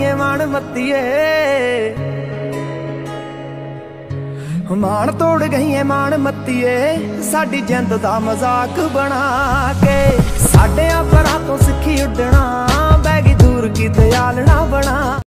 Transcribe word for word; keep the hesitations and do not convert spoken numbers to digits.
ਗਈਏ ਮਾਣ ਮੱਤੀਏ, ਮਾਣ ਤੋੜ ਗਈਏ ਮਾਣ ਮੱਤੀਏ, ਸਾਡੀ ਜਿੰਦ ਦਾ ਮਜ਼ਾਕ ਬਣਾ ਕੇ। ਸਾਡਿਆਂ ਪਰਾਂ ਤੋਂ ਸਿੱਖੀ ਉੱਡਣਾ, ਬਹਿ ਗਈ ਦੂਰ ਕੀ ਦਿਆਲਣਾ ਬਣਾ।